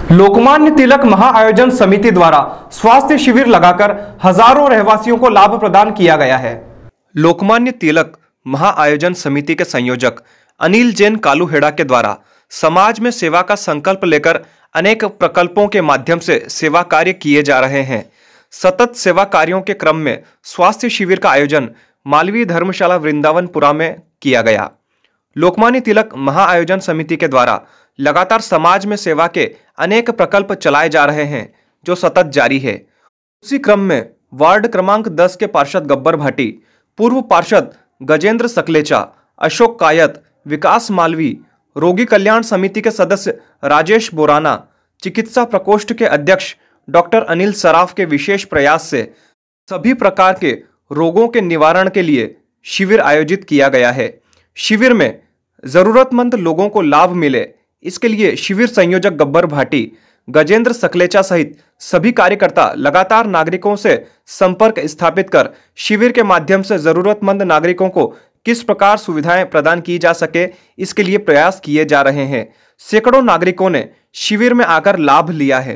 लोकमान्य तिलक महाआयोजन समिति द्वारा स्वास्थ्य शिविर लगाकर हजारों रहवासियों को लाभ प्रदान किया गया है। लोकमान्य तिलक महाआयोजन समिति के संयोजक अनिल जैन कालूहेड़ा के द्वारा समाज में सेवा का संकल्प लेकर अनेक प्रकल्पों के माध्यम से सेवा कार्य किए जा रहे हैं। सतत सेवा कार्यों के क्रम में स्वास्थ्य शिविर का आयोजन मालवीय धर्मशाला वृंदावनपुरा में किया गया। लोकमान्य तिलक महाआयोजन समिति के द्वारा लगातार समाज में सेवा के अनेक प्रकल्प चलाए जा रहे हैं जो सतत जारी है। उसी क्रम में वार्ड क्रमांक 10 के पार्षद गब्बर भाटी, पूर्व पार्षद गजेंद्र सकलेचा, अशोक कायत, विकास मालवी, रोगी कल्याण समिति के सदस्य राजेश बोराना, चिकित्सा प्रकोष्ठ के अध्यक्ष डॉक्टर अनिल सराफ के विशेष प्रयास से सभी प्रकार के रोगों के निवारण के लिए शिविर आयोजित किया गया है। शिविर में जरूरतमंद लोगों को लाभ मिले, इसके लिए शिविर संयोजक गब्बर भाटी, गजेंद्र सकलेचा सहित सभी कार्यकर्ता लगातार नागरिकों से संपर्क स्थापित कर शिविर के माध्यम से जरूरतमंद नागरिकों को किस प्रकार सुविधाएं प्रदान की जा सके, इसके लिए प्रयास किए जा रहे हैं। सैकड़ों नागरिकों ने शिविर में आकर लाभ लिया है।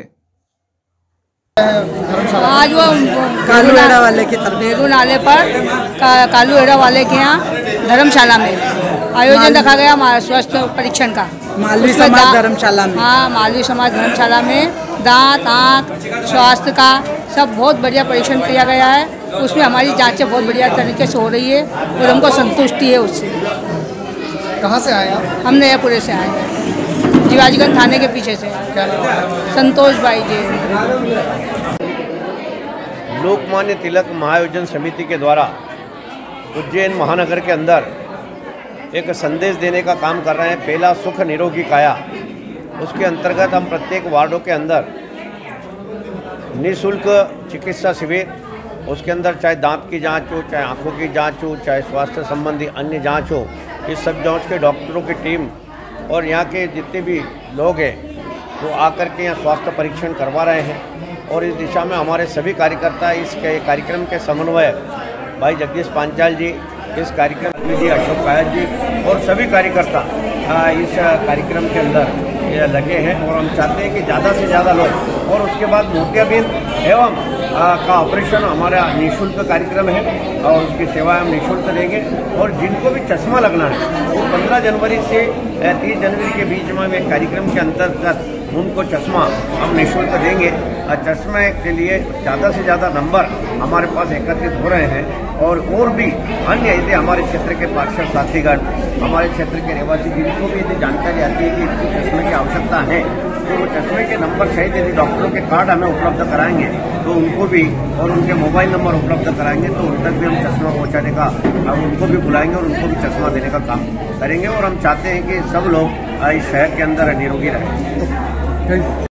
आज वो कालूहेड़ा वाले की तरफ बेरू नाले पर कालूहेड़ा वाले के यहाँ धर्मशाला में आयोजन रखा गया हमारा स्वास्थ्य परीक्षण का। मालवी समाज धर्मशाला में, हाँ, मालवी समाज धर्मशाला में दांत, आँख, स्वास्थ्य का सब बहुत बढ़िया परीक्षण किया गया है। उसमें हमारी जांचें बहुत बढ़िया तरीके से हो रही है और हमको संतुष्टि है उससे। कहाँ से आए आप? हम नयापुरे से आए हैं, जीवाजीगंज थाने के पीछे से। संतोष भाई जी। लोकमान्य तिलक महाआयोजन समिति के द्वारा उज्जैन महानगर के अंदर एक संदेश देने का काम कर रहे हैं। पहला सुख निरोगी काया, उसके अंतर्गत हम प्रत्येक वार्डों के अंदर निःशुल्क चिकित्सा शिविर, उसके अंदर चाहे दांत की जांच हो, चाहे आंखों की जांच हो, चाहे स्वास्थ्य संबंधी अन्य जांच हो, इस सब जांच के डॉक्टरों की टीम और यहाँ के जितने भी लोग हैं वो आकर के यहाँ स्वास्थ्य परीक्षण करवा रहे हैं। और इस दिशा में हमारे सभी कार्यकर्ता इस कार्यक्रम के समन्वय भाई जगदीश पांचाल जी, इस कार्यक्रम में जी अशोक कायत जी और सभी कार्यकर्ता इस कार्यक्रम के अंदर लगे हैं। और हम चाहते हैं कि ज़्यादा से ज़्यादा लोग, और उसके बाद मोतियाबिंद एवं का ऑपरेशन हमारा निःशुल्क कार्यक्रम है और उसकी सेवा हम निःशुल्क देंगे। और जिनको भी चश्मा लगना है वो 15 जनवरी से 30 जनवरी के बीच में एक कार्यक्रम के अंतर्गत उनको चश्मा हम निःशुल्क देंगे। चश्मे के लिए ज़्यादा से ज़्यादा नंबर हमारे पास एकत्रित हो रहे हैं। और भी अन्य यदि हमारे क्षेत्र के पार्षद साथीगण, हमारे क्षेत्र के निवासी जिनको भी यदि जानकारी आती है कि इनको चश्मे की आवश्यकता है तो वो चश्मे के नंबर सहित यदि डॉक्टरों के कार्ड हमें उपलब्ध कराएंगे तो उनको भी, और उनके मोबाइल नंबर उपलब्ध कराएंगे तो उन तक भी हम चश्मा पहुंचाने का, हम उनको भी बुलाएंगे और उनको भी चश्मा देने का काम करेंगे। और हम चाहते हैं कि सब लोग इस शहर के अंदर निरोगी रहें।